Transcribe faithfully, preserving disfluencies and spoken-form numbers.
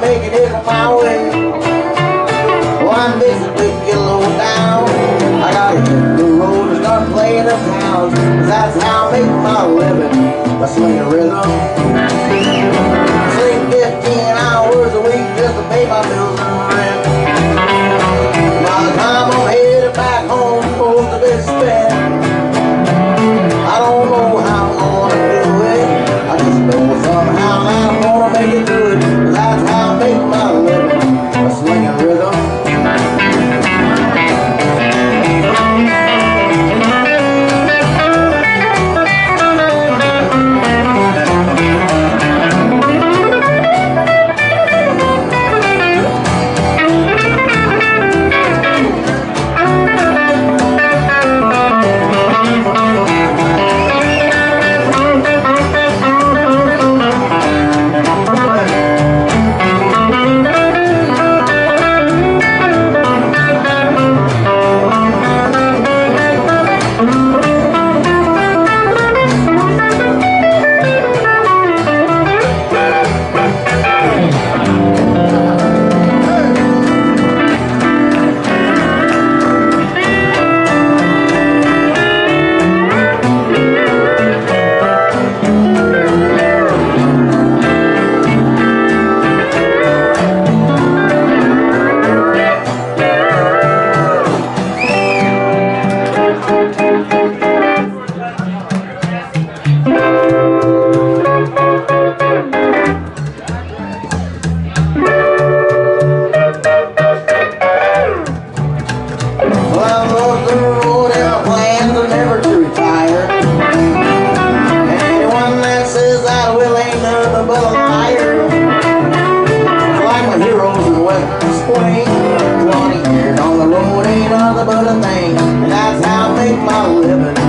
make it in my way. Well, I'm basically get low down. I gotta hit the road and start playing the pounds, 'cause that's how I make my living, by slinging rhythm. Sling fifteen hours a week just to pay my bills and rent. By the time I'm headed back home, supposed to be spent. I don't know how I'm gonna do it. I just know somehow I'm gonna make it do it, 'cause that's how I make my living, by slinging rhythm. twenty years on the road ain't nothing but a thing, and that's how I make my living.